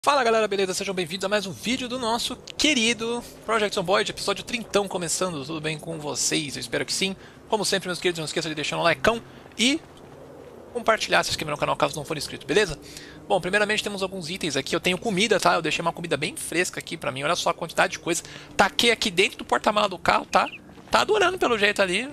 Fala galera, beleza? Sejam bem-vindos a mais um vídeo do nosso querido Project Zomboid, episódio 30 começando, tudo bem com vocês? Eu espero que sim. Como sempre, meus queridos, não esqueça de deixar um likeão e compartilhar, se inscrever no canal caso não for inscrito, beleza? Bom, primeiramente temos alguns itens aqui, eu tenho comida, tá? Eu deixei uma comida bem fresca aqui pra mim, olha só a quantidade de coisa. Taquei aqui dentro do porta-mala do carro, tá? Tá adorando pelo jeito ali.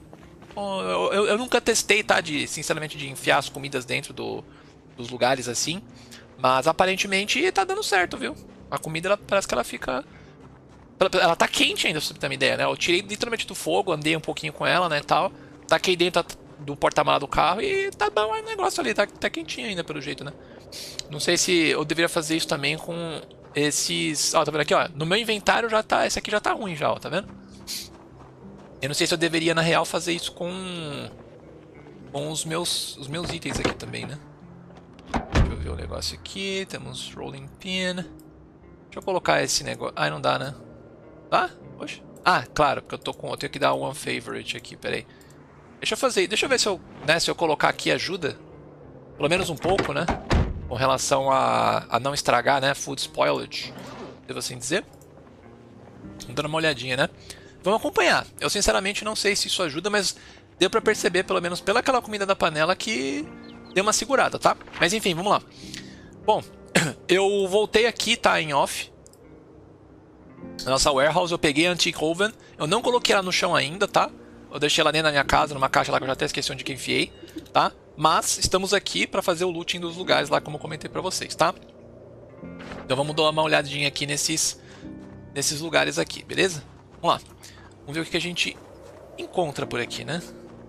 Eu nunca testei, tá? Sinceramente, de enfiar as comidas dentro dos lugares assim. Mas aparentemente tá dando certo, viu? A comida parece que ela fica. Ela tá quente ainda, pra você ter uma ideia, né? Eu tirei literalmente do fogo, andei um pouquinho com ela, né? Tal. Taquei dentro do porta-mala do carro e tá bom o negócio ali, tá quentinho ainda pelo jeito, né? Não sei se eu deveria fazer isso também com esses. Ó, tá vendo aqui, ó? No meu inventário já tá. Esse aqui já tá ruim já, ó, tá vendo? Eu não sei se eu deveria, na real, fazer isso com os meus itens aqui também, né? Deixa eu ver o negócio aqui. Temos rolling pin. Deixa eu colocar esse negócio. Ah, não dá, né? Dá? Poxa. Ah, claro, porque eu tenho que dar one favorite aqui, peraí. Deixa eu ver se eu colocar aqui ajuda. Pelo menos um pouco, né? Com relação a não estragar, né? Food spoilage, devo assim dizer. Vamos dar uma olhadinha, né? Vamos acompanhar. Eu sinceramente não sei se isso ajuda, mas deu pra perceber, pelo menos pela aquela comida da panela, que deu uma segurada, tá? Mas enfim, vamos lá. Bom, eu voltei aqui, tá? Em off. Na nossa warehouse, eu peguei a Antique Oven. Eu não coloquei ela no chão ainda, tá? Eu deixei ela dentro da minha casa, numa caixa lá que eu já até esqueci onde que enfiei, tá? Mas estamos aqui para fazer o looting dos lugares lá, como eu comentei para vocês, tá? Então vamos dar uma olhadinha aqui nesses lugares aqui, beleza? Vamos lá. Vamos ver o que a gente encontra por aqui, né?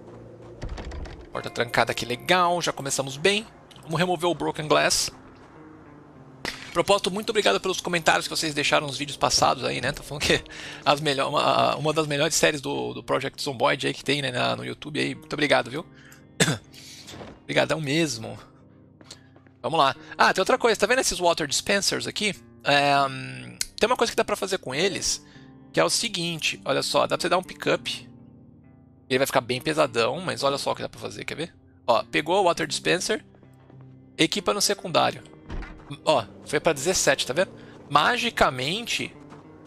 Porta trancada aqui, legal. Já começamos bem. Vamos remover o Broken Glass. Propósito, muito obrigado pelos comentários que vocês deixaram nos vídeos passados aí, né? Tô falando que uma das melhores séries do Project Zomboid aí que tem, né, no YouTube aí. Muito obrigado, viu? Obrigadão mesmo. Vamos lá. Ah, tem outra coisa. Tá vendo esses water dispensers aqui? Tem uma coisa que dá pra fazer com eles, que é o seguinte. Olha só, dá pra você dar um pickup. Ele vai ficar bem pesadão, mas olha só o que dá pra fazer, quer ver? Ó, pegou o water dispenser, equipa no secundário. Ó, foi pra 17, tá vendo? Magicamente,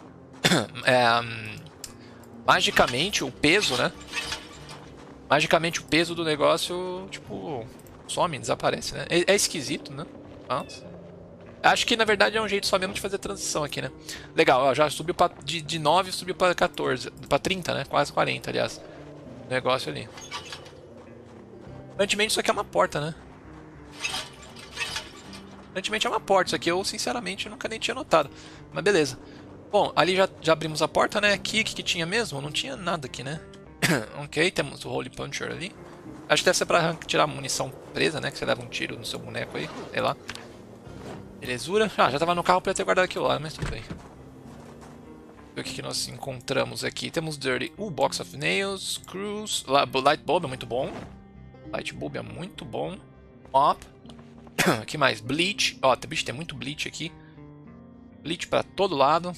magicamente o peso, né? Magicamente o peso do negócio, tipo, some, desaparece, né? É esquisito, né? Nossa. Acho que na verdade é um jeito só mesmo de fazer transição aqui, né? Legal, ó, já subiu de 9 subiu pra 14, pra 30, né? Quase 40, aliás. O negócio ali. Aparentemente isso aqui é uma porta, né? Aparentemente é uma porta, isso aqui eu sinceramente nunca nem tinha notado. Mas beleza. Bom, ali já abrimos a porta, né? Aqui, o que tinha mesmo? Não tinha nada aqui, né? Ok, temos o Holy Puncher ali. Acho que deve ser pra tirar a munição presa, né? Que você leva um tiro no seu boneco aí, sei lá. Belezura. Ah, já tava no carro pra ter guardado aquilo lá, mas tudo bem. Ver o que nós encontramos aqui. Temos Dirty. Box of Nails, Screws. Light Bulb é muito bom. Light Bulb é muito bom. Mop. O que mais? Bleach. Ó, bicho, tem muito Bleach aqui. Bleach pra todo lado.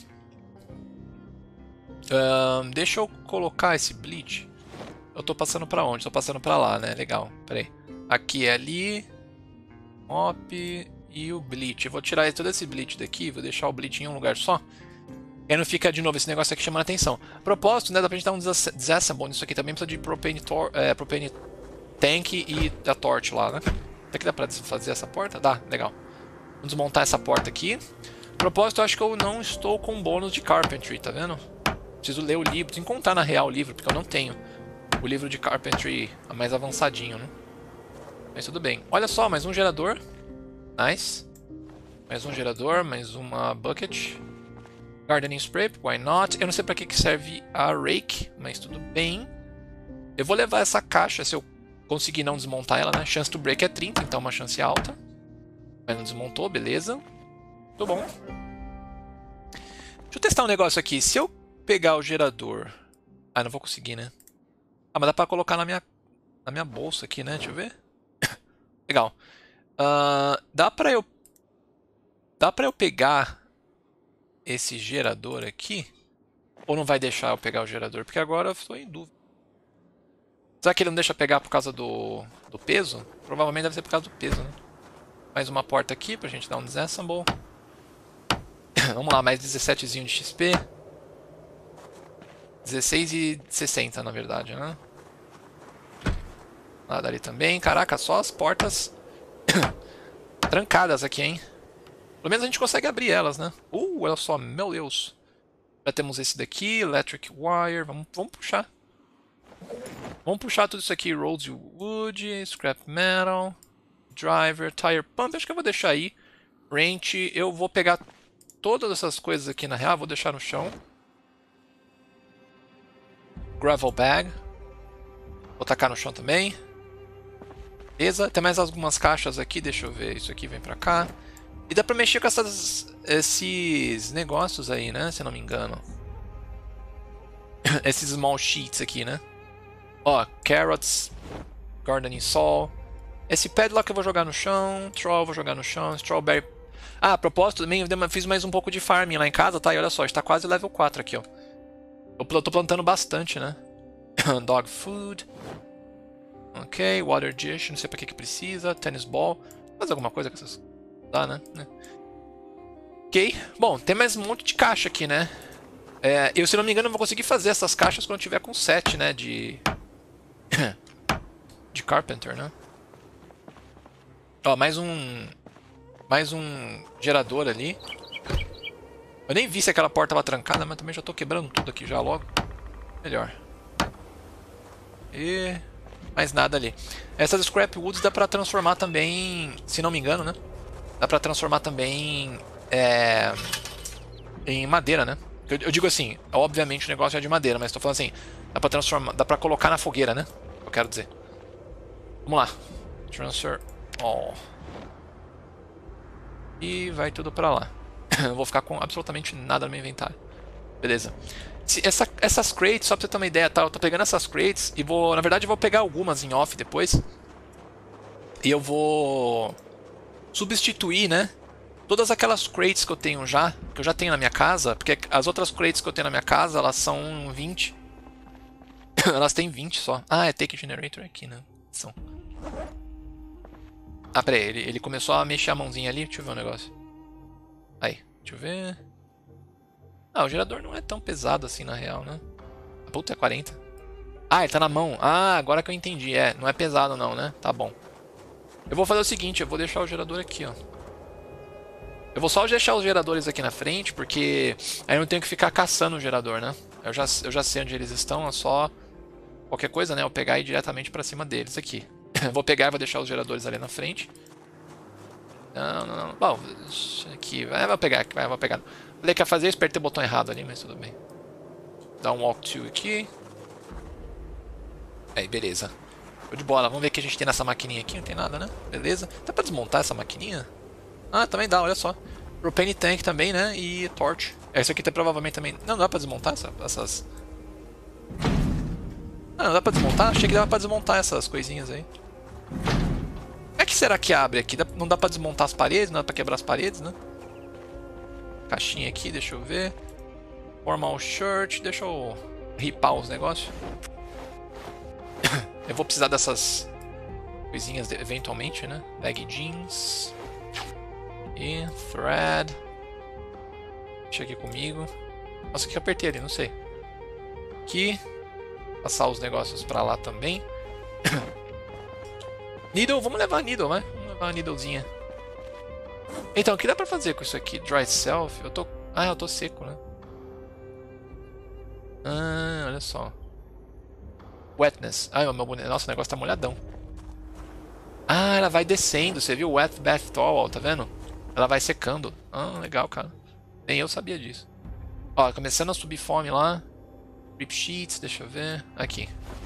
Deixa eu colocar esse Bleach. Eu tô passando pra onde? Tô passando pra lá, né? Legal. Pera aí. Aqui é ali. Mop e o Bleach. Eu vou tirar todo esse Bleach daqui. Vou deixar o Bleach em um lugar só. E aí não fica de novo esse negócio aqui chamando a atenção. Propósito, né? Dá pra gente dar um disassemble nisso aqui também. Precisa de propane tank e da torch lá, né? Será que dá pra fazer essa porta? Dá, legal. Vamos desmontar essa porta aqui. Propósito, eu acho que eu não estou com bônus de Carpentry, tá vendo? Preciso ler o livro, preciso encontrar na real o livro, porque eu não tenho o livro de Carpentry mais avançadinho, né? Mas tudo bem. Olha só, mais um gerador. Nice. Mais um gerador, mais uma bucket. Gardening Spray, why not? Eu não sei pra que serve a Rake, mas tudo bem. Eu vou levar essa caixa, se eu conseguir não desmontar ela, né? Chance to break é 30, então é uma chance alta. Mas não desmontou, beleza. Muito bom. Deixa eu testar um negócio aqui. Se eu pegar o gerador... Ah, não vou conseguir, né? Ah, mas dá pra colocar na minha bolsa aqui, né? Deixa eu ver. Legal. Dá pra eu pegar esse gerador aqui? Ou não vai deixar eu pegar o gerador? Porque agora eu estou em dúvida. Será que ele não deixa pegar por causa do peso? Provavelmente deve ser por causa do peso, né? Mais uma porta aqui pra gente dar um disassemble. Vamos lá, mais 17zinho de XP. 16,60 na verdade, né? Lá dali também. Caraca, só as portas trancadas aqui, hein? Pelo menos a gente consegue abrir elas, né? Olha só, meu Deus. Já temos esse daqui, Electric Wire. Vamos puxar. Vamos puxar tudo isso aqui. Rolled Wood, Scrap Metal, Driver, Tire Pump. Acho que eu vou deixar aí. Wrench. Eu vou pegar todas essas coisas aqui na real. Vou deixar no chão. Gravel Bag. Vou tacar no chão também. Beleza. Tem mais algumas caixas aqui. Deixa eu ver. Isso aqui vem pra cá. E dá pra mexer com esses negócios aí, né? Se eu não me engano. Esses small sheets aqui, né? Ó, carrots, gardening saw. Esse padlock eu vou jogar no chão. Troll eu vou jogar no chão. Strawberry. Ah, a propósito, também eu fiz mais um pouco de farming lá em casa, tá? E olha só, está quase level 4 aqui, ó. Eu tô plantando bastante, né? Dog food. Ok, water dish, não sei pra que precisa. Tennis ball. Faz alguma coisa com essas... Dá, né? Ok. Bom, tem mais um monte de caixa aqui, né? Eu, se não me engano, vou conseguir fazer essas caixas quando eu tiver com 7, né? De Carpenter, né? Ó, mais um gerador ali. Eu nem vi se aquela porta estava trancada, mas também já tô quebrando tudo aqui já logo. Melhor. E... mais nada ali. Essas Scrap Woods dá pra transformar também, se não me engano, né? Dá pra transformar também em madeira, né? Eu digo assim, obviamente o negócio é de madeira, mas tô falando assim, dá pra transformar, dá pra colocar na fogueira, né? Eu quero dizer. Vamos lá. Transfer all. E vai tudo pra lá. Eu vou ficar com absolutamente nada no meu inventário. Beleza. Essas crates, só pra você ter uma ideia, tá? Eu tô pegando essas crates e vou... Na verdade eu vou pegar algumas em off depois. E eu vou... substituir, né? Todas aquelas crates que eu tenho já, que eu já tenho na minha casa, porque as outras crates que eu tenho na minha casa, elas são 20. Elas têm 20 só. Ah, é Take Generator aqui, né? São. Ah, peraí, ele começou a mexer a mãozinha ali, deixa eu ver um negócio. Aí, deixa eu ver. Ah, o gerador não é tão pesado assim na real, né? Puta, é 40. Ah, ele tá na mão. Ah, agora que eu entendi. Não é pesado não, né? Tá bom. Eu vou fazer o seguinte, eu vou deixar o gerador aqui, ó. Eu vou só deixar os geradores aqui na frente, porque aí eu não tenho que ficar caçando o gerador, né? Eu já sei onde eles estão, é só qualquer coisa, né? Eu pegar e ir diretamente pra cima deles aqui. Vou pegar e vou deixar os geradores ali na frente. Não. Bom, aqui, vou pegar. Falei que ia fazer, apertei o botão errado ali, mas tudo bem. Dá um walk to aqui. Aí, beleza. Show de bola, vamos ver o que a gente tem nessa maquininha aqui, não tem nada, né? Beleza. Dá pra desmontar essa maquininha? Ah, também dá, olha só. Propane Tank também, né? E Torch. Essa aqui tem provavelmente também... Não dá pra desmontar essas... Ah, não dá pra desmontar? Achei que dava pra desmontar essas coisinhas aí. Como é que será que abre aqui? Não dá pra desmontar as paredes? Não dá pra quebrar as paredes, né? Caixinha aqui, deixa eu ver. Formal shirt, deixa eu ripar os negócios. Eu vou precisar dessas coisinhas eventualmente, né? Bag jeans. E thread. Deixa aqui comigo. Nossa, o que eu apertei ali? Não sei. Aqui. Passar os negócios pra lá também. Needle, vamos levar a needle, né? Vamos levar a needlezinha. Então, o que dá pra fazer com isso aqui? Dry self? Eu tô seco, né? Ah, olha só. Wetness. Ah, meu boneco. Nossa, o negócio tá molhadão. Ah, ela vai descendo. Você viu? Wet Bath Towel, tá vendo? Ela vai secando. Ah, legal, cara. Nem eu sabia disso. Ó, começando a subir fome lá. Rip sheets, deixa eu ver. Aqui.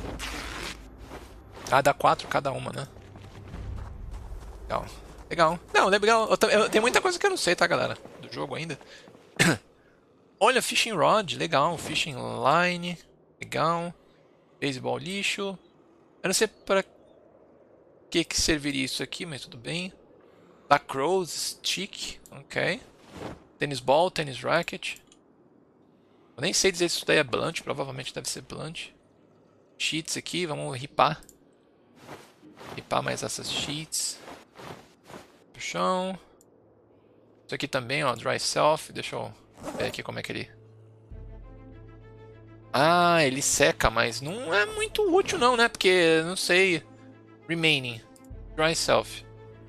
Ah, dá 4 cada uma, né? Legal. Legal. Não, legal. Tem muita coisa que eu não sei, tá, galera? Do jogo ainda. Olha, fishing rod. Legal. Fishing line. Legal. Baseball lixo. Eu não sei para que serviria isso aqui, mas tudo bem. Lacrosse stick. Ok. Tennis ball, tennis racket. Eu nem sei dizer se isso daí é blunt. Provavelmente deve ser blunt. Sheets aqui. Vamos ripar. Ripar mais essas sheets. Pro chão. Isso aqui também, ó, Dry Self. Deixa eu ver aqui como é que ele... Ah, ele seca, mas não é muito útil não, né? Porque, não sei... Remaining. Dry Self.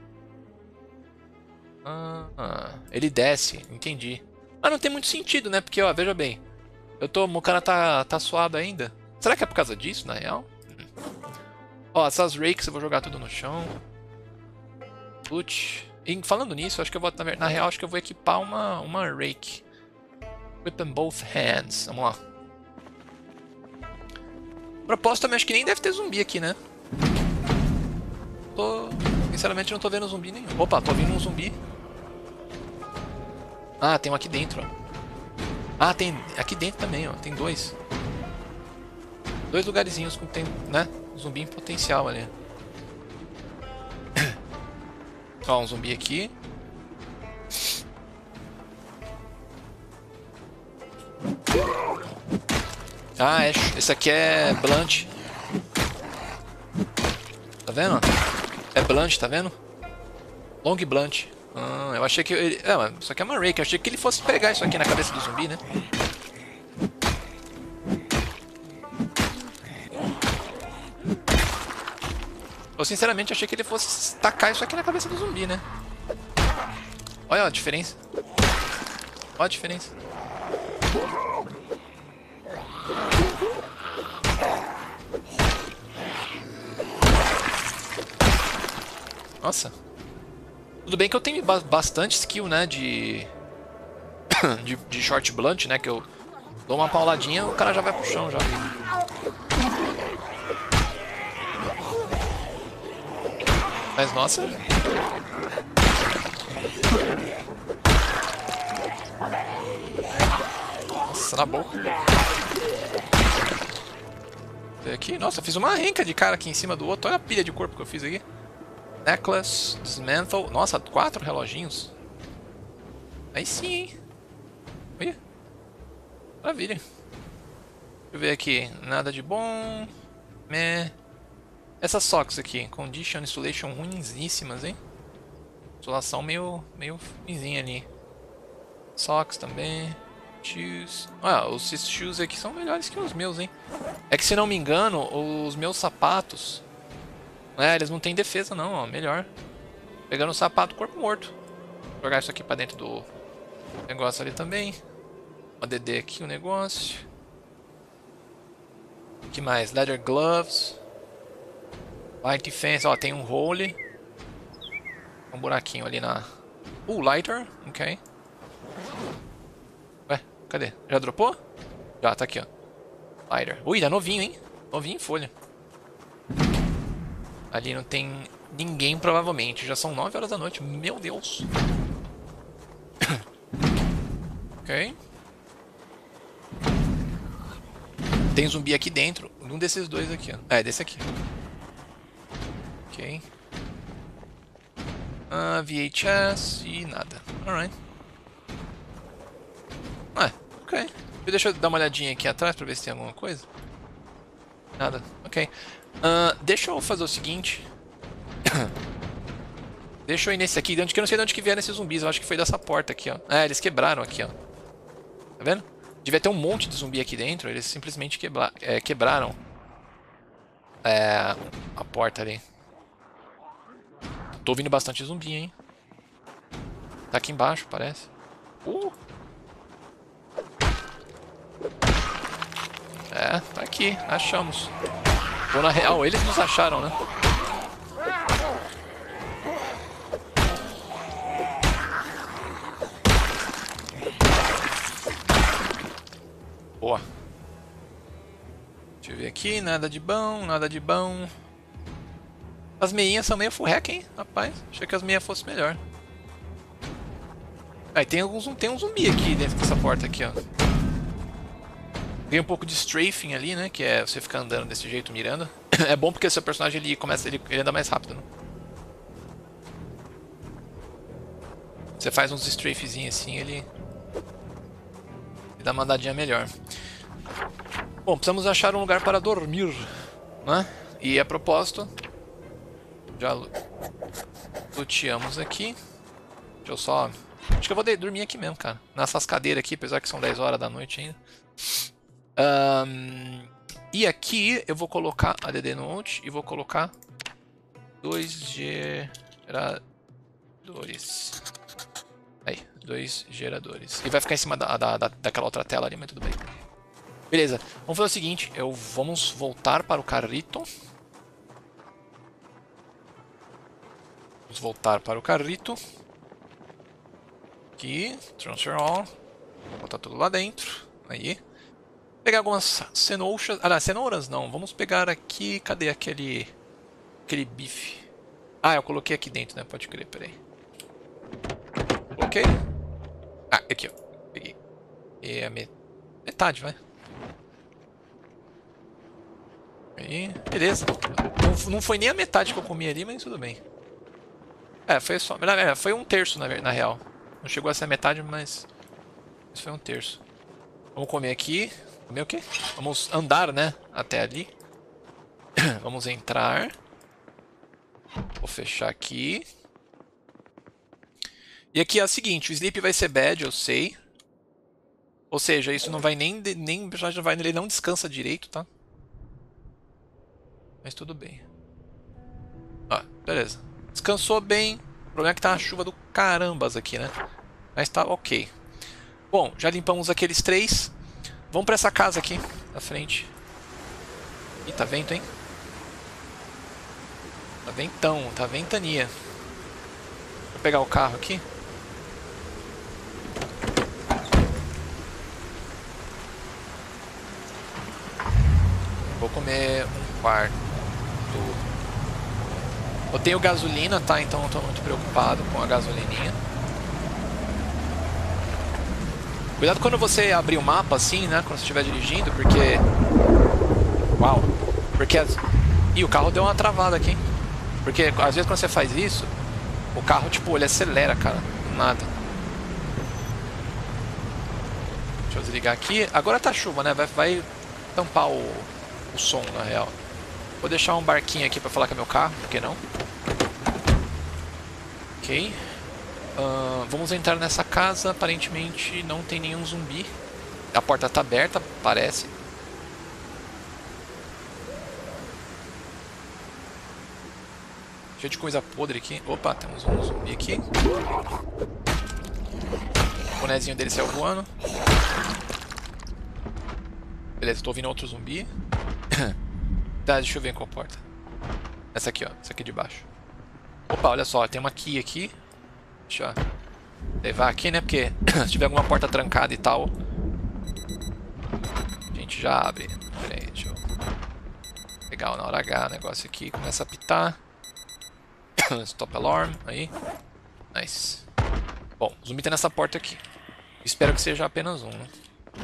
Ele desce, entendi. Ah, não tem muito sentido, né? Porque, ó, veja bem. O cara tá suado ainda. Será que é por causa disso, na real? Ó, essas rakes eu vou jogar tudo no chão. Putz. E falando nisso, acho que eu vou, na real, acho que eu vou equipar uma rake. Whip in both hands. Vamos lá. Propósito também, acho que nem deve ter zumbi aqui, né? Sinceramente, não tô vendo zumbi nenhum. Opa, tô ouvindo um zumbi. Ah, tem um aqui dentro, ó. Ah, tem aqui dentro também, ó. Tem dois. Dois lugarzinhos com tem, né? Zumbi em potencial ali. Ó, um zumbi aqui. Ah, esse aqui é Blunt. Tá vendo? É Blunt, tá vendo? Long Blunt. Eu achei que ele... mas isso aqui é uma rake. Eu achei que ele fosse pegar isso aqui na cabeça do zumbi, né? Eu sinceramente achei que ele fosse tacar isso aqui na cabeça do zumbi, né? Olha a diferença. Olha a diferença. Nossa. Tudo bem que eu tenho bastante skill, né, de short blunt, né, que eu dou uma pauladinha, o cara já vai pro chão já. Mas nossa. Nossa, na boca. Aqui, nossa, eu fiz uma renca de cara aqui em cima do outro. Olha a pilha de corpo que eu fiz aqui. Necklace, Dismantle. Nossa, 4 reloginhos. Aí sim, hein? Olha. Maravilha. Deixa eu ver aqui. Nada de bom. Meh. Essas socks aqui. Condition, Insulation ruiníssimas, hein? Insolação meio ruimzinha ali. Socks também. Shoes. Ah, os shoes aqui são melhores que os meus, hein? É que se não me engano, os meus sapatos... eles não têm defesa não, ó. Melhor. Pegando o sapato, corpo morto. Vou jogar isso aqui pra dentro do negócio ali também. Uma DD aqui, o negócio. O que mais? Leather gloves. Light defense, ó, tem um hole. Um buraquinho ali na... lighter, ok. Ué, cadê? Já dropou? Já, tá aqui, ó. Lighter. Ui, tá novinho, hein? Novinho em folha. Ali não tem ninguém, provavelmente. Já são 9 horas da noite. Meu Deus. Ok. Tem zumbi aqui dentro. Um desses dois aqui, ó. É, desse aqui. Ok. VHS e nada. Alright. Ok. Deixa eu dar uma olhadinha aqui atrás pra ver se tem alguma coisa. Nada. Ok. Deixa eu fazer o seguinte. Deixa eu ir nesse aqui, que eu não sei de onde que vieram esses zumbis. Eu acho que foi dessa porta aqui, ó. Eles quebraram aqui, ó. Tá vendo? Devia ter um monte de zumbi aqui dentro. Eles simplesmente quebraram a porta ali. Tô ouvindo bastante zumbi, hein? Tá aqui embaixo, parece. Tá aqui. Achamos. Ou na real, eles nos acharam, né? Boa. Deixa eu ver aqui. Nada de bom, nada de bom. As meinhas são meio full hack, hein? Rapaz, achei que as meias fossem melhor. Aí tem um zumbi aqui dentro dessa porta aqui, ó. Ganha um pouco de strafing ali, né? Que é você ficar andando desse jeito mirando. É bom porque seu personagem ele anda mais rápido, né? Você faz uns strafezinhos assim, ele dá uma andadinha melhor. Bom, precisamos achar um lugar para dormir, né? E a propósito, já luteamos aqui. Deixa eu só Acho que eu vou dormir aqui mesmo, cara. Nessas cadeiras aqui, apesar que são 10 horas da noite ainda. E aqui eu vou colocar a DD Note e vou colocar 2 geradores. Aí, 2 geradores. E vai ficar em cima daquela outra tela ali, mas tudo bem. Beleza, vamos fazer o seguinte, vamos voltar para o carrito. Vamos voltar para o carrito. Aqui, transfer all. Vou botar tudo lá dentro. Aí. Pegar algumas cenouras. Ah, não, cenouras não. Vamos pegar aqui. Cadê aquele bife? Ah, eu coloquei aqui dentro, né? Pode crer, peraí. Coloquei. Ah, aqui, ó. Peguei. E a metade, vai. Aí, beleza. Não foi nem a metade que eu comi ali, mas tudo bem. Foi só. Foi um terço na real. Não chegou a ser a metade, mas foi um terço. Vamos comer aqui. Comer o quê? Vamos andar, né? Até ali. Vamos entrar. Vou fechar aqui. E aqui é o seguinte, o sleep vai ser bad, eu sei. Ou seja, isso não vai nem ele não descansa direito, tá? Mas tudo bem. Beleza. Descansou bem. O problema é que tá uma chuva do carambas aqui, né? Mas tá ok. Bom, já limpamos aqueles 3. Vamos pra essa casa aqui, na frente. Ih, tá vento, hein? Tá ventão, tá ventania. Vou pegar o carro aqui. Vou comer um quarto. Eu tenho gasolina, tá? Então não tô muito preocupado com a gasolininha. Cuidado quando você abrir o mapa assim, né? Quando você estiver dirigindo, porque... Uau! Porque... Ih, o carro deu uma travada aqui. Porque às vezes quando você faz isso, o carro, tipo, ele acelera, cara. Nada. Deixa eu desligar aqui. Agora tá chuva, né? Vai tampar o som, na real. Vou deixar um barquinho aqui pra falar que é meu carro, por que não? Ok. Vamos entrar nessa casa. Aparentemente não tem nenhum zumbi. A porta tá aberta, parece. Cheio de coisa podre aqui. Opa, temos um zumbi aqui. O bonezinho dele saiu voando. Beleza, tô ouvindo outro zumbi. Tá, deixa eu ver qual porta. Essa aqui, ó. Essa aqui de baixo. Opa, olha só, tem uma key aqui. Deixa eu levar aqui, né? Porque se tiver alguma porta trancada e tal, a gente já abre. Pera aí, deixa eu pegar na hora H o negócio aqui. Começa a apitar. Stop alarm, aí. Nice. Bom, o zumbi tá nessa porta aqui. Espero que seja apenas um, né?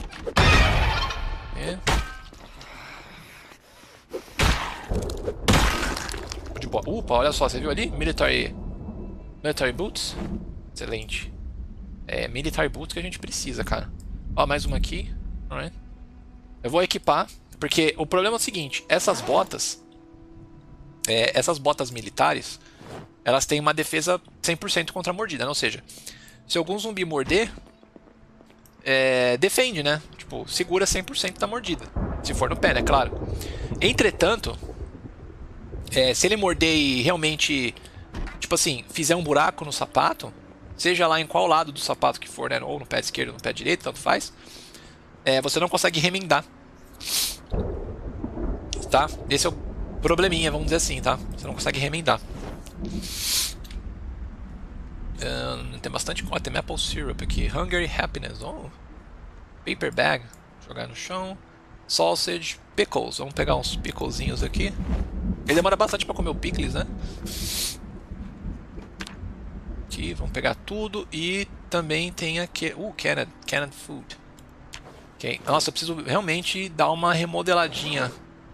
De boa. Opa, olha só, você viu ali? Military Boots. Excelente. É Military Boots que a gente precisa, cara. Ó, mais uma aqui. Alright. Eu vou equipar, porque o problema é o seguinte. Essas botas militares, elas têm uma defesa 100% contra a mordida, né? Ou seja, se algum zumbi morder, defende, né? Tipo, segura 100% da mordida. Se for no pé, né? Claro. Entretanto, se ele morder e realmente, tipo assim, fizer um buraco no sapato, seja lá em qual lado do sapato que for, né? Ou no pé esquerdo ou no pé direito, tanto faz, você não consegue remendar. Tá? Esse é o probleminha, vamos dizer assim, tá? Você não consegue remendar. Tem bastante coisa. Tem Maple Syrup aqui. Hungry Happiness. Oh. Paper Bag. Jogar no chão. Sausage. Pickles. Vamos pegar uns picklezinhos aqui. Ele demora bastante pra comer o pickles, né? Aqui, vamos pegar tudo. E também tem aqui... canned food. Ok. Nossa, eu preciso realmente dar uma remodeladinha.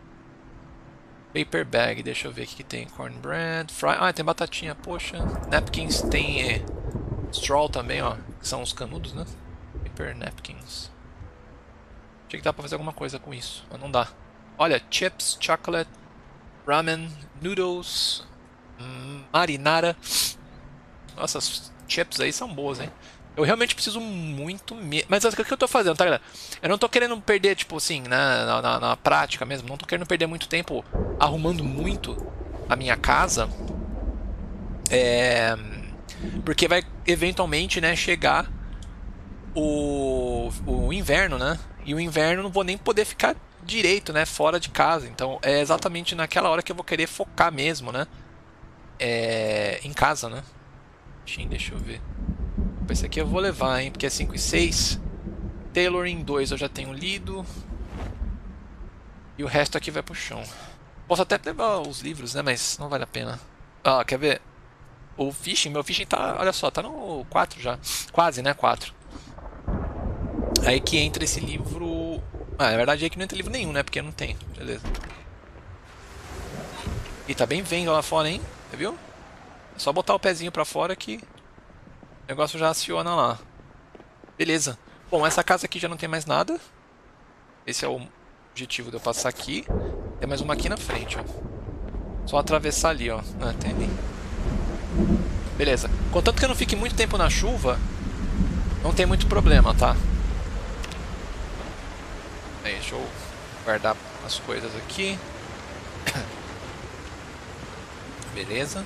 Paper bag, deixa eu ver o que tem. Cornbread, fry... Ah, tem batatinha, poxa. Napkins, tem straw também, ó. Que são os canudos, né? Paper napkins. Achei que dá pra fazer alguma coisa com isso, mas não dá. Olha, chips, chocolate, ramen, noodles, marinara. Nossa, as chips aí são boas, hein? Eu realmente preciso muito mesmo. Mas o que eu tô fazendo, tá, galera? Eu não tô querendo perder, tipo assim, na prática mesmo. Não tô querendo perder muito tempo arrumando muito a minha casa. É. Porque vai eventualmente, né, chegar o inverno, né? E o inverno eu não vou nem poder ficar direito, né, fora de casa. Então é exatamente naquela hora que eu vou querer focar mesmo, né? Em casa, né? Deixa eu ver. Esse aqui eu vou levar, hein? Porque é 5 e 6. Tailoring 2 eu já tenho lido. E o resto aqui vai pro chão. Posso até levar os livros, né? Mas não vale a pena. Ah, quer ver? O fishing, meu fishing tá, olha só, tá no 4 já. Quase, né? 4. Aí que entra esse livro. Ah, na verdade é que não entra livro nenhum, né? Porque não tem. Beleza. E tá bem vendo lá fora, hein? Você viu? É só botar o pezinho pra fora que o negócio já aciona lá. Beleza. Bom, essa casa aqui já não tem mais nada. Esse é o objetivo de eu passar aqui. Tem mais uma aqui na frente, ó. Só atravessar ali, ó. Ah, tem ali. Beleza. Contanto que eu não fique muito tempo na chuva, não tem muito problema, tá? Aí, deixa eu guardar as coisas aqui. Beleza.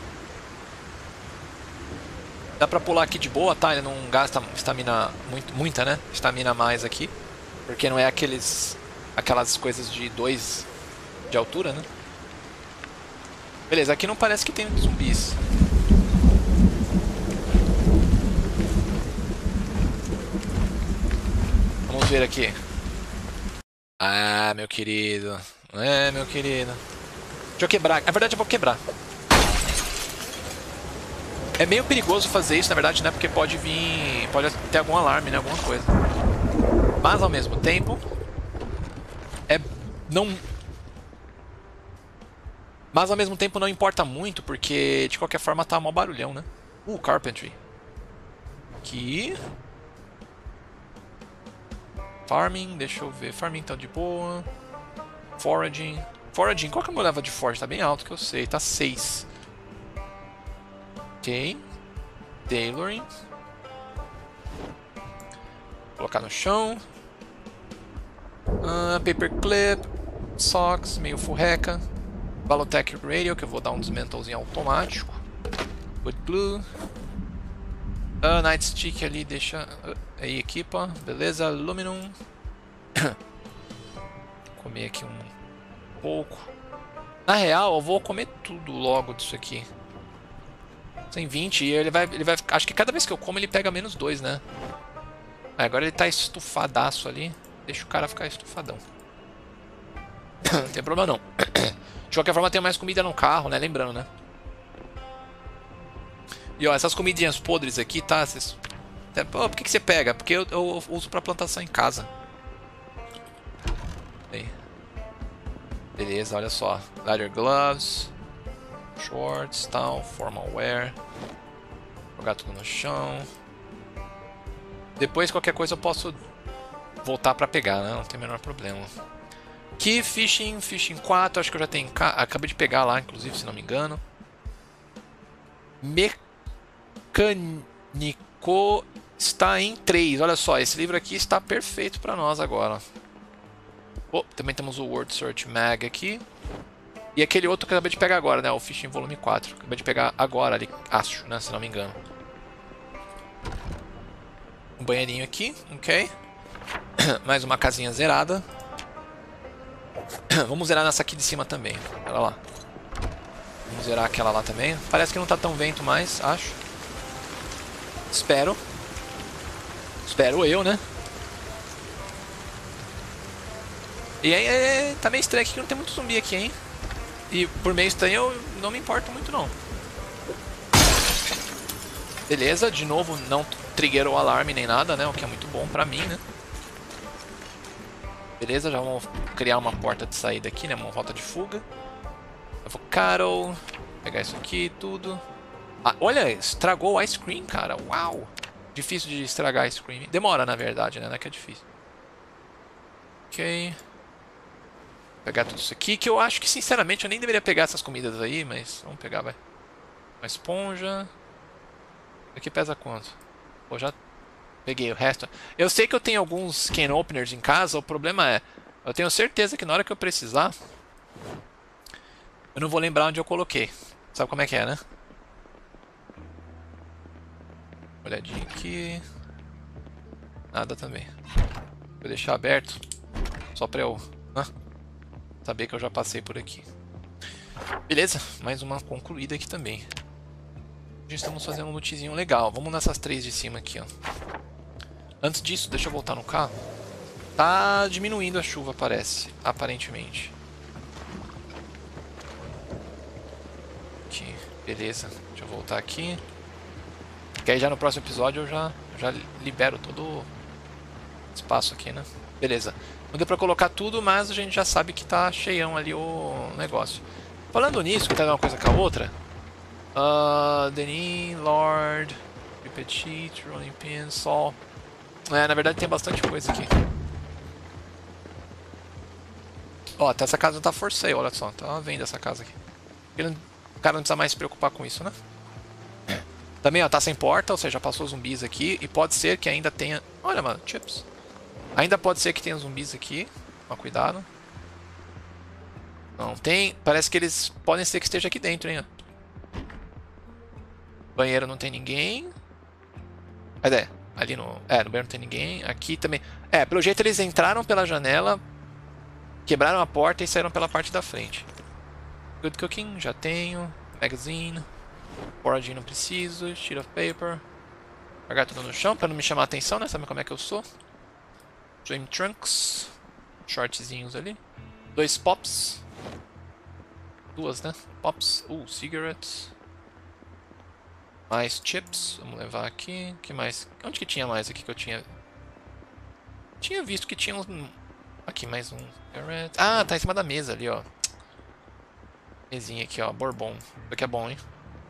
Dá pra pular aqui de boa, tá? Ele não gasta estamina muita, né? Estamina a mais aqui. Porque não é aquelas coisas de 2 de altura, né? Beleza, aqui não parece que tem zumbis. Vamos ver aqui. Ah, meu querido. É, meu querido. Deixa eu quebrar. Na verdade, eu vou quebrar. É meio perigoso fazer isso, na verdade, né? Porque pode vir... Pode ter algum alarme, né? Alguma coisa. Mas, ao mesmo tempo... Não... Mas, ao mesmo tempo, não importa muito, porque, de qualquer forma, tá mó barulhão, né? Carpentry. Aqui... Farming, deixa eu ver. Farming tá de boa. Foraging. Foraging, qual que é a meu level de forage? Tá bem alto, que eu sei. Tá 6. Ok. Tailoring. Colocar no chão. Paperclip. Socks, meio furreca. Balotech Radio, que eu vou dar um desmentlezinho automático. Wood Glue. Nightstick ali, deixa... aí, equipa. Beleza, Aluminum. Comer aqui um pouco. Na real, eu vou comer tudo logo disso aqui. 120 e ele vai... Acho que cada vez que eu como ele pega menos 2, né? Agora ele tá estufadaço ali. Deixa o cara ficar estufadão. Não tem problema não. De qualquer forma tem mais comida no carro, né? Lembrando, né? E ó, essas comidinhas podres aqui, tá? Vocês... Pô, por que você pega? Porque eu uso pra plantação em casa. Aí. Beleza, olha só. Leather gloves. Shorts, tal. Formal wear. Jogar tudo no chão. Depois qualquer coisa eu posso voltar pra pegar, né? Não tem o menor problema. Aqui, Fishing 4. Acho que eu já tenho... Acabei de pegar lá, inclusive, se não me engano. Mecânico está em 3. Olha só, esse livro aqui está perfeito para nós agora. Oh, também temos o Word Search Mag aqui. E aquele outro que eu acabei de pegar agora, né? O Fishing Volume 4. Acabei de pegar agora ali, acho, né? Se não me engano. Um banheirinho aqui, ok. Mais uma casinha zerada. Vamos zerar nessa aqui de cima também. Olha lá. Vamos zerar aquela lá também. Parece que não tá tão vento mais, acho. Espero. Espero eu, né? E aí, tá meio estranho aqui que não tem muito zumbi aqui, hein? E por meio estranho eu não me importo muito, não. Beleza, de novo não triggerou o alarme nem nada, né? O que é muito bom pra mim, né? Beleza, já vamos criar uma porta de saída aqui, né? Uma rota de fuga. Avocado. Pegar isso aqui, tudo. Ah, olha, estragou o ice cream, cara. Uau! Difícil de estragar ice cream. Demora, na verdade, né? Não é que é difícil. Ok. Pegar tudo isso aqui, que eu acho que, sinceramente, eu nem deveria pegar essas comidas aí, mas vamos pegar, vai. Uma esponja. Aqui pesa quanto? Pô, já peguei o resto. Eu sei que eu tenho alguns can openers em casa, o problema é... Eu tenho certeza que na hora que eu precisar, eu não vou lembrar onde eu coloquei. Sabe como é que é, né? Olhadinha aqui. Nada também. Vou deixar aberto, só pra eu saber que eu já passei por aqui. Beleza, mais uma concluída aqui também. Já estamos fazendo um lootzinho legal. Vamos nessas 3 de cima aqui, ó. Antes disso, deixa eu voltar no carro. Tá diminuindo a chuva, parece. Aparentemente. Aqui, beleza. Deixa eu voltar aqui. Que aí já no próximo episódio eu já libero todo o espaço aqui, né? Beleza. Não deu pra colocar tudo, mas a gente já sabe que tá cheião ali o negócio. Falando nisso, que tá uma coisa com a outra. Denis, Lord, Petit, Rolling Pin, Sol. Na verdade tem bastante coisa aqui. Ó, até essa casa tá for sale, olha só. Tá vendo essa casa aqui. O cara não precisa mais se preocupar com isso, né? Também, ó, tá sem porta, ou seja, passou zumbis aqui. E pode ser que ainda tenha... Olha, mano, chips. Ainda pode ser que tenha zumbis aqui. Ó, cuidado. Não tem... Parece que eles podem ser que esteja aqui dentro, hein, ó. Banheiro não tem ninguém. Ali no... no banheiro não tem ninguém. Aqui também... pelo jeito eles entraram pela janela, quebraram a porta e saíram pela parte da frente. Good cooking, já tenho. Magazine. Foraging não preciso. Sheet of paper. Jogar tudo no chão pra não me chamar a atenção, né? Sabe como é que eu sou? Swim trunks. Shortzinhos ali. 2 pops. 2, né? Pops. Cigarettes. Mais chips. Vamos levar aqui. O que mais? Onde que tinha mais aqui que eu tinha... Tinha visto que tinha uns... Aqui, mais um. Ah, tá em cima da mesa ali, ó. Mesinha aqui, ó. Bourbon. Isso aqui é bom, hein?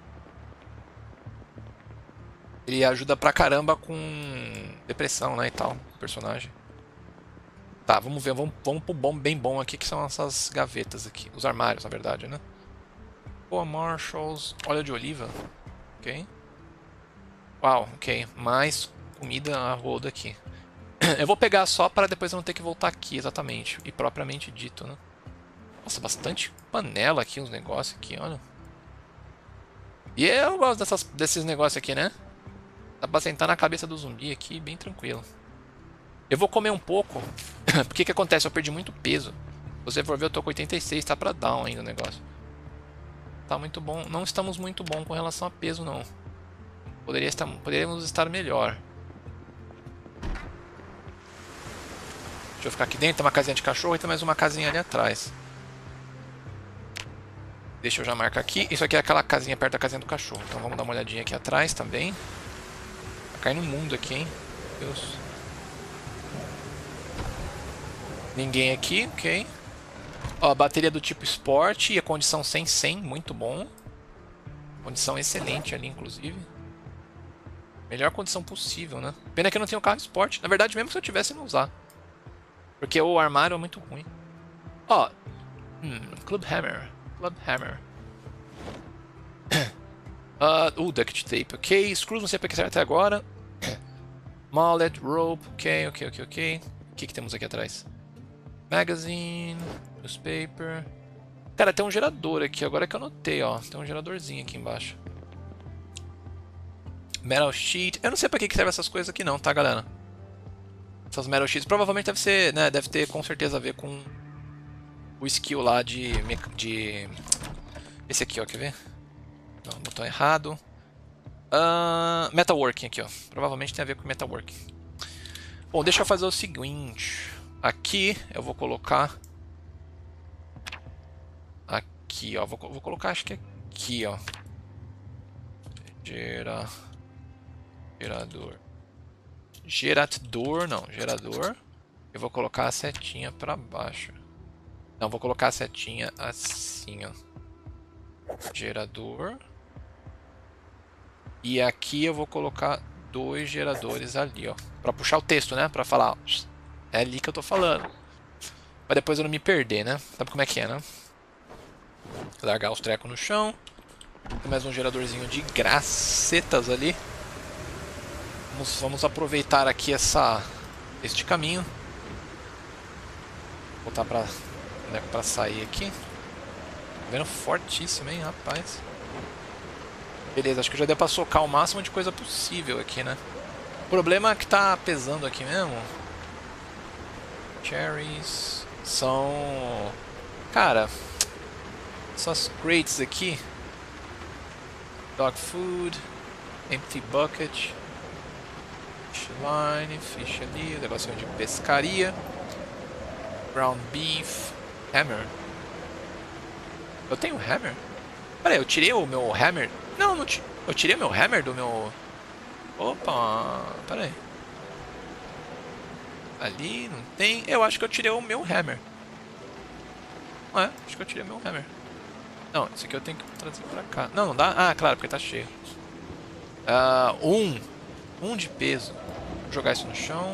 Ele ajuda pra caramba com depressão, né, e tal, o personagem. Tá, vamos ver, vamos pro bom, bem bom aqui, que são essas gavetas aqui. Os armários, na verdade, né? Boa, Marshalls, óleo de oliva. Ok. Uau, ok. Mais comida a rodo aqui. Eu vou pegar só para depois eu não ter que voltar aqui, exatamente. E propriamente dito, né? Nossa, bastante panela aqui, uns negócios aqui, olha. E eu gosto desses negócios aqui, né? Dá pra sentar na cabeça do zumbi aqui, bem tranquilo. Eu vou comer um pouco, porque que acontece? Eu perdi muito peso. Se você for ver, eu tô com 86, tá pra down ainda o negócio. Tá muito bom. Não estamos muito bom com relação a peso, não. Poderíamos estar melhor. Deixa eu ficar aqui dentro, tem uma casinha de cachorro e tem mais uma casinha ali atrás. Deixa eu já marcar aqui. Isso aqui é aquela casinha perto da casinha do cachorro. Então vamos dar uma olhadinha aqui atrás também. Tá caindo um mundo aqui, hein? Meu Deus. Ninguém aqui, ok. Ó, bateria do tipo Sport e a condição 100, muito bom. Condição excelente ali, inclusive. Melhor condição possível, né? Pena que eu não tenho carro Sport. Na verdade, mesmo se eu tivesse, não usar. Porque o armário é muito ruim. Ó. Club Hammer. Club Hammer. Duct Tape, ok. Screws, não sei pra que serve até agora. Mallet, Rope, ok. O que temos aqui atrás? Magazine, Newspaper. Cara, tem um gerador aqui, agora que eu notei, ó. Tem um geradorzinho aqui embaixo. Metal Sheet. Eu não sei pra que serve essas coisas aqui não, tá, galera? Essas Metal Sheets. Provavelmente deve ser, né? Deve ter com certeza a ver com o skill lá de... Esse aqui, ó, quer ver? Não, botão errado. Metalworking aqui, ó. Provavelmente tem a ver com Metalworking. Bom, deixa eu fazer o seguinte. Aqui eu vou colocar... Aqui, ó. Vou colocar, acho que aqui, ó. Gerador. Eu vou colocar a setinha pra baixo. Não, vou colocar a setinha assim, ó. Gerador. E aqui eu vou colocar 2 geradores ali, ó. Pra puxar o texto, né? Pra falar, ó, é ali que eu tô falando. Pra depois eu não me perder, né? Sabe como é que é, né? Largar os trecos no chão. Tem mais um geradorzinho de gracetas ali. Vamos aproveitar aqui este caminho. Vou botar pra sair aqui. Tá vendo? Fortíssimo, hein, rapaz. Beleza, acho que já deu pra socar o máximo de coisa possível aqui, né? O problema é que tá pesando aqui mesmo. Cherries são... Cara, essas crates aqui. Dog food, empty bucket, fish line, fish ali, negocinho de pescaria, ground beef, hammer. Eu tenho hammer? Pera aí, eu tirei o meu hammer? Não, eu tirei o meu hammer do meu... Opa, pera aí. Ali não tem... Eu acho que eu tirei o meu hammer. Acho que eu tirei o meu hammer. Não, esse aqui eu tenho que trazer pra cá. Não, não dá? Ah, claro, porque tá cheio. Um de peso. Vou jogar isso no chão.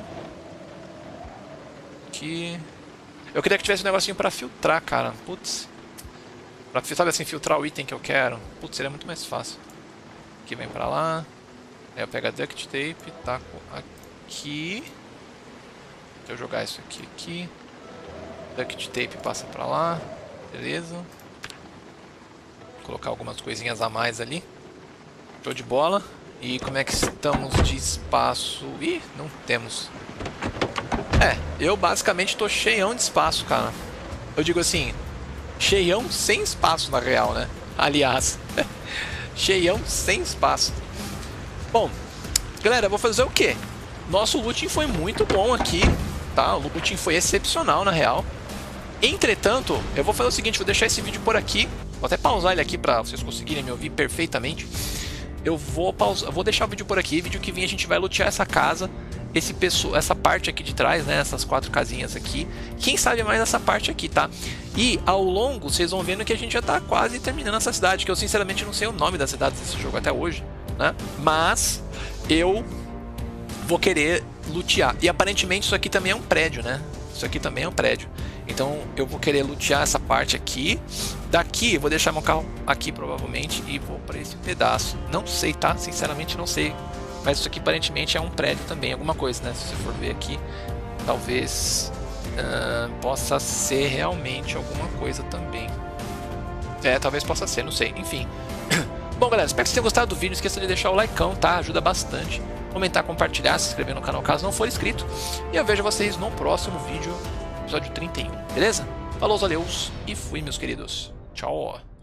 Aqui. Eu queria que tivesse um negocinho pra filtrar, cara. Putz. Pra, sabe assim, filtrar o item que eu quero. Putz, seria muito mais fácil. Aqui vem pra lá. Aí eu pego a duct tape, taco aqui. Deixa eu jogar isso aqui. Duct tape passa pra lá. Beleza. Colocar algumas coisinhas a mais ali. Show de bola. E como é que estamos de espaço? Ih, não temos. Eu basicamente tô cheião de espaço, cara. Eu digo assim, cheião sem espaço na real, né? Aliás, cheião sem espaço. Bom, galera, eu vou fazer o quê? Nosso looting foi muito bom aqui, tá? O looting foi excepcional na real. Entretanto, eu vou fazer o seguinte, vou deixar esse vídeo por aqui. Vou até pausar ele aqui pra vocês conseguirem me ouvir perfeitamente. Eu vou deixar o vídeo por aqui. Vídeo que vem a gente vai lutear essa casa, essa parte aqui de trás, né? Essas 4 casinhas aqui. Quem sabe mais essa parte aqui, tá? E ao longo, vocês vão vendo que a gente já tá quase terminando essa cidade, que eu sinceramente não sei o nome das cidades desse jogo até hoje, né? Mas eu vou querer lutear. E aparentemente isso aqui também é um prédio, né? Isso aqui também é um prédio. Então eu vou querer lutear essa parte aqui. Daqui eu vou deixar meu carro aqui provavelmente e vou para esse pedaço. Não sei, tá? Sinceramente não sei. Mas isso aqui aparentemente é um prédio também, alguma coisa, né? Se você for ver aqui, talvez possa ser realmente alguma coisa também. Talvez possa ser, não sei. Enfim. Bom, galera, espero que vocês tenham gostado do vídeo. Não esqueça de deixar o likeão, tá? Ajuda bastante. Comentar, compartilhar, se inscrever no canal caso não for inscrito. E eu vejo vocês no próximo vídeo, episódio 31, beleza? Falou, valeus e fui, meus queridos. Tchau.